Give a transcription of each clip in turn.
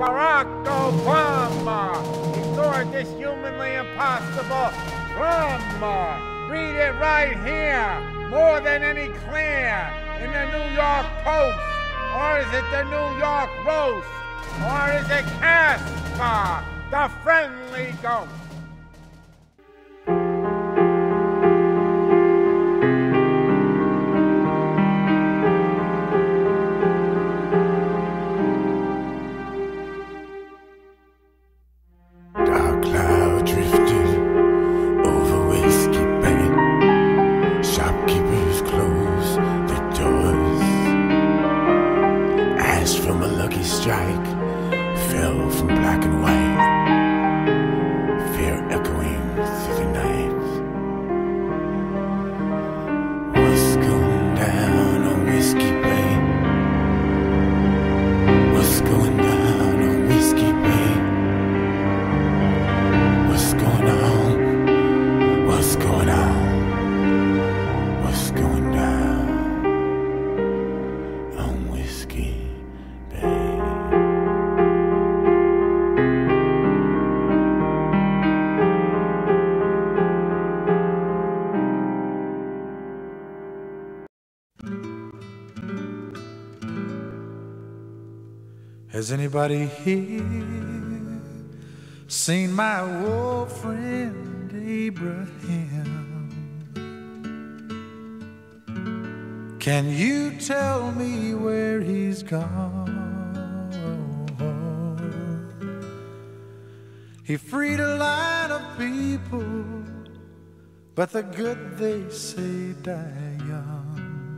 Barack Obama. Ignore this humanly impossible drama. Read it right here, more than any clear, in the New York Post. Or is it the New York Roast? Or is it Casper, the friendly ghost? Dark cloud drifted over Whiskey Bay. Shopkeepers closed their doors. Ash from a lucky strike fell from black and white, fear echoing through the night. What's going down on Whiskey Bay? What's going down on Whiskey Bay? What's going on? What's going on? What's going down on Whiskey Bay? Has anybody here seen my old friend Abraham? Can you tell me where he's gone? He freed a line of people, but the good they say die young.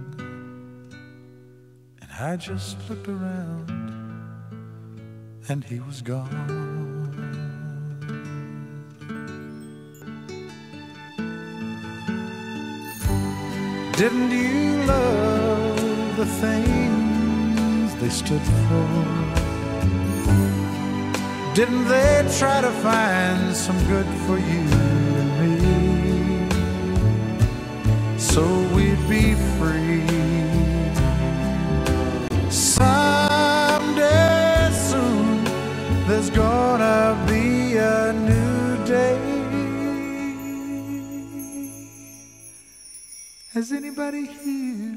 And I just looked around and he was gone. Didn't you love the things they stood for? Didn't they try to find some good for you and me, so we'd be free? Someday soon there's gonna be a new day. Has anybody here